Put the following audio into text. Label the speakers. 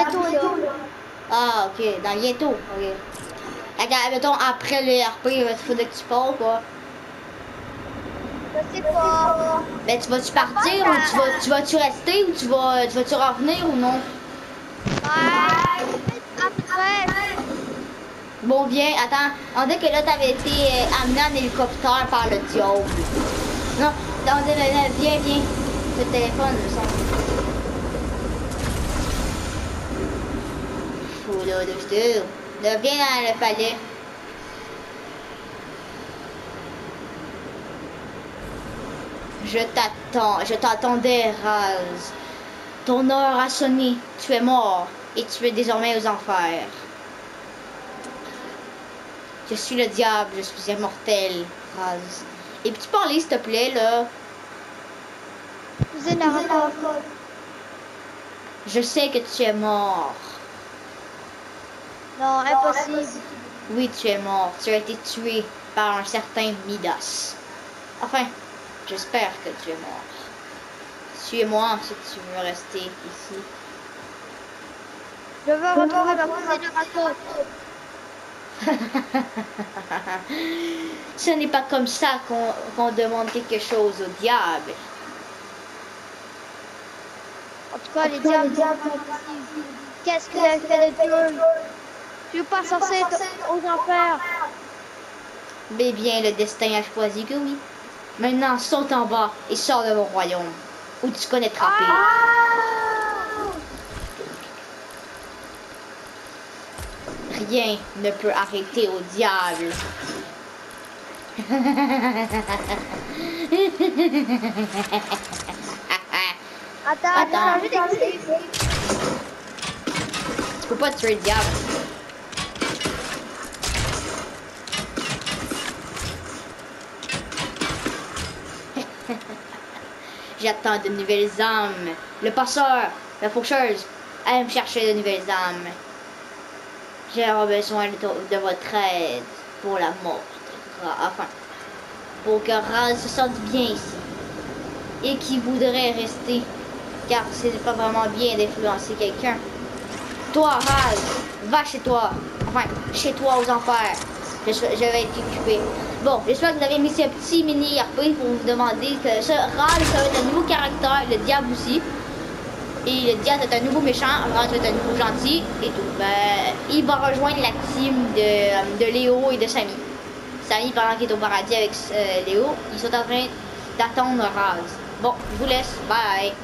Speaker 1: bientôt, là.
Speaker 2: Ah, ok, dans bientôt, ok. Regarde, mettons, après le RP, il faudrait que tu pars, quoi.
Speaker 1: Je sais pas.
Speaker 2: Ben, tu vas-tu partir ou tu vas-tu rester ou tu vas-tu revenir ou non?
Speaker 1: Ouais, après.
Speaker 2: Bon, viens, attends. On dit que là, t'avais été amené en hélicoptère par le diable. Non, on dit, viens, viens. Le téléphone, me semble. Fou, là, de sûr. Là, viens dans le palais. Je t'attendais, Raz. Ton heure a sonné. Tu es mort et tu es désormais aux enfers. Je suis le diable, je suis immortel, Raz. Et peux-tu parler, s'il te plaît, là?
Speaker 1: Vous êtes Naruto.
Speaker 2: Je sais que tu es mort.
Speaker 1: Non, impossible.
Speaker 2: Oui, tu es mort. Tu as été tué par un certain Midas. Enfin, j'espère que tu es mort. Suis-moi si tu veux rester ici.
Speaker 1: Je veux retrouver ma cousine Naruto.
Speaker 2: Ce n'est pas comme ça qu'on demande quelque chose au diable.
Speaker 1: En tout cas, les diables sont ici. Qu'est-ce que vous avez fait de Dieu? Je suis pas censé être aux enfers.
Speaker 2: Mais bien, le destin a choisi que oui. Maintenant, saute en bas et sors de mon royaume, où tu connaîtras paix. Rien ne peut arrêter au diable.
Speaker 1: Attends, j'ai changé d'équipe.
Speaker 2: Tu peux pas tuer le diable. J'attends de nouvelles âmes. Le passeur, la faucheuse, allez me chercher de nouvelles âmes. J'ai besoin de votre aide pour la mort. Enfin, pour que Raz se sente bien ici. Et qui voudrait rester. Car ce n'est pas vraiment bien d'influencer quelqu'un. Toi, Raz, va chez toi. Enfin, chez toi aux enfers. Je vais t'occuper. Bon, j'espère que vous avez mis ce petit mini RP pour vous demander que ce Raz, ça va être un nouveau caractère, le diable aussi. Et le diable est un nouveau méchant, Raz est un nouveau gentil et tout. Ben, il va rejoindre la team de Léo et de Samy. Samy, pendant qu'il est au paradis avec Léo, ils sont en train d'attendre Raz. Bon, je vous laisse. Bye.